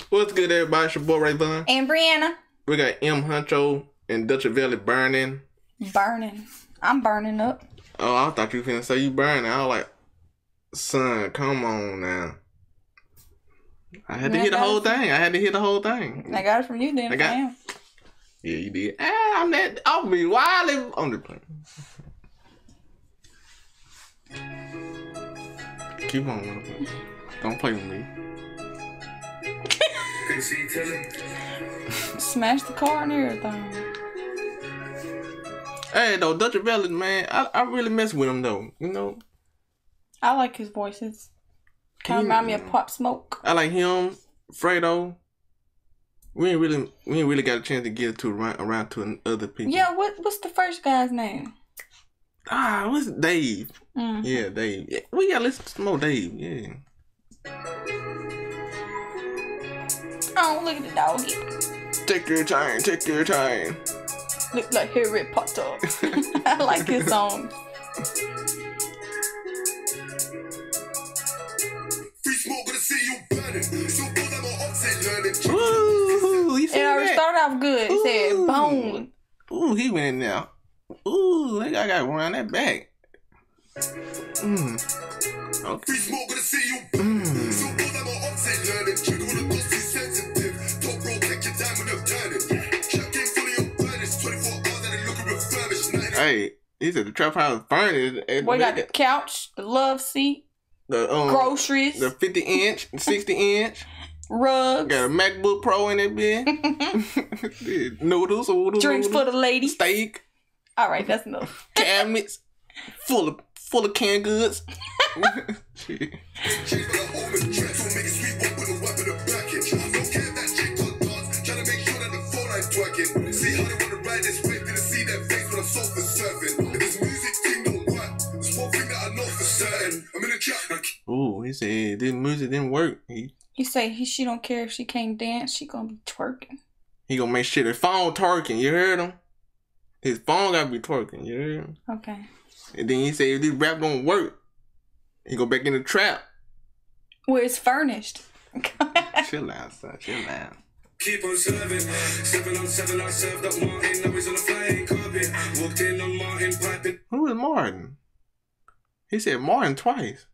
What's good, everybody? It's your boy Ray Vaughn. And Brianna. We got M. Huncho and Dutcher Valley burning. Burning. I'm burning up. Oh, I thought you were finna say you burning. I was like, son, come on now. I had to hear the whole thing. I got it from you then. Yeah, you did. I'll be wildly on the plane. Keep on. Don't play with me. Smash the car and everything. Hey, though, Dutcher Valley, man, I really mess with him, though. You know? I like his voices. Kind of remind me of Pop Smoke. I like him, Fredo. We ain't really got a chance to get to around to other people. Yeah, what's the first guy's name? What's Dave? Mm-hmm. Yeah, Dave. Yeah, we gotta listen to some more Dave. Yeah. Oh, look at the doggy. Take your time. Look like Harry Potter. I like his song. Ooh, you see and I started off good. It said bone. Ooh, he went in there. Ooh, I gotta run that back. Okay. Hey, he said the trap house burning. We got the couch, the love seat, the groceries, the 50-inch, 60-inch rugs. Got a MacBook Pro in it, bitch. noodles, drinks for the lady, steak. All right, that's enough. Cabinets full of canned goods. Shit. Ooh, he said this music didn't work. He said she don't care if she can't dance. She gonna be twerking. He gonna make sure the phone twerking. You heard him? His phone gotta be twerking. You heard him? Okay. And then he said if this rap don't work, he go back in the trap. Where it's furnished. Chill out, son. Chill out. Keep on serving. 7 on 7, I served up Martin. Now he's on a flying carpet. Walked in on Martin piping. Who is Martin? He said Martin twice.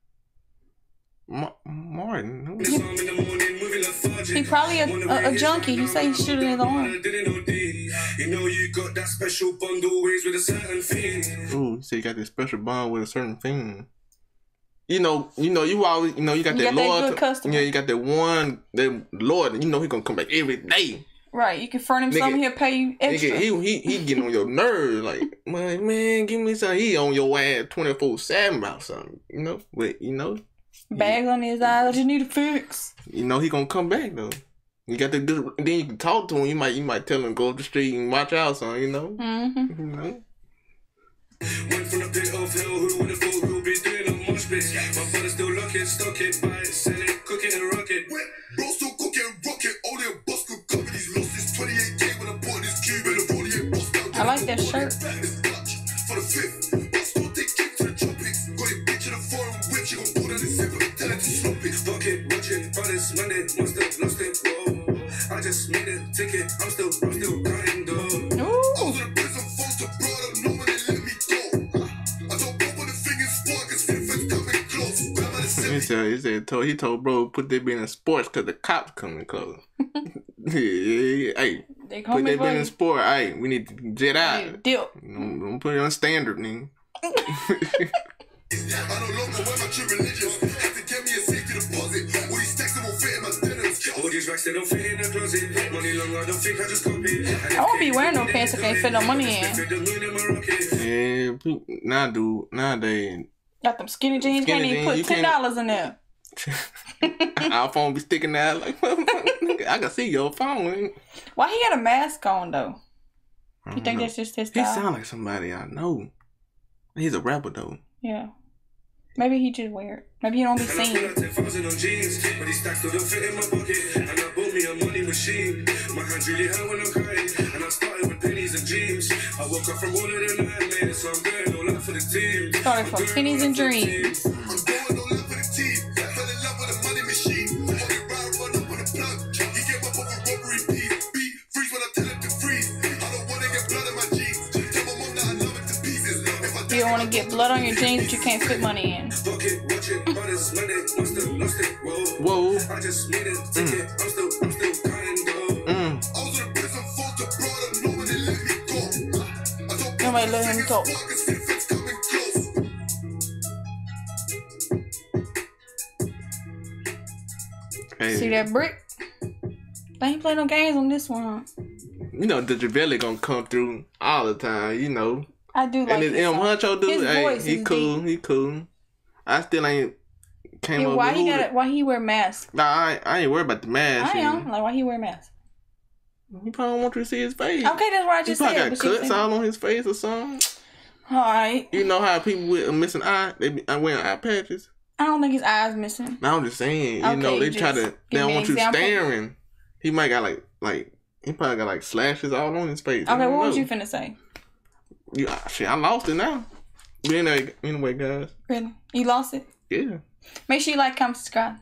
Martin. He probably a junkie. He said he's shooting his arm. You know you got that special bond always with a certain thing. Ooh, he said you got this special bond with a certain thing. You always, you got that loyalty. Yeah, you got that one, that Lord, he gonna come back every day. Right, you can front him something, he'll pay you extra. Nigga, he getting on your nerves, like, man, give me something. He on your ass 24/7 about something, but bags on his eyes, I just need a fix. He gonna come back though. You got the good, then you can talk to him. You might tell him go up the street and watch out, son. Mm-hmm. Went from the pit of hell, who would have thought we'll be doing a mosh pit? My brother's still locking, stocking, buy it, sell it, cooking and rocket. Bro, still cooking and rocket, only a boss could cover these losses. 28K when I bought this cube and the only a boss down. I like that shirt. For the fifth, boss still take kick to the tropics. Got a bitch in a foreign whip, she gon' pull down the zipper, tell her to stop it. Pocket, watching, brothers, Monday, must have lost it, whoa. I just made a ticket, I'm still crying, though. I was in a prison phone to brother, no one let me go. I don't go with the fingers spark, cause fingers coming close. He told bro put that in sports cause the cops coming close. Hey, they put that in sport. Hey, we need to jet out. Dip. Don't put it on standard, nigga. I no longer wear my true religions. Have to get me a safety deposit. All these stacks that won't fit in my denims. All these racks that don't fit in the closet. Money long, I don't think I just copy. I won't be wearing no pants if I ain't fit no money in. Yeah, nowadays. Got them skinny jeans, can't even put $10 in there. Our phone be sticking out like I can see your phone. Why he got a mask on though? You think that's just his style? He sound like somebody I know. He's a rapper though. Yeah. Maybe he just weird. Maybe he don't be seen. And I put 10,000 on jeans, but these stacks still don't fit in my pocket. And I bought me a money machine. My hands really hurt when I'm crying. And I started with pennies and dreams. I woke up from all of the nightmares, so I'm going all out for the team. Started from pennies and dreams. I'm going all out for the team. Fell in love with a money machine. Run up on the plug. to get blood on your jeans that you can't fit money in. Whoa. Nobody let him talk. Hey. See that brick? They ain't play no games on this one. You know, the Javelli gonna come through all the time, you know. I do like and this M Huncho dude, his hey, voice he is cool, deep. he cool. I still ain't came up why with why he wear mask? Nah, I ain't worried about the mask. I am. Like, why he wear mask? He probably don't want you to see his face. Okay, that's what I just he said. probably got cuts all on his face or something. Alright. You know how people with a missing eye, they be wearing eye patches? I don't think his eye's missing. No, I'm just saying, you know, they try to, they don't want you staring. He might got he probably got slashes all on his face. Okay, what was you finna say? Shit, I lost it now. But anyway, guys. Really? You lost it? Yeah. Make sure you like, comment, subscribe.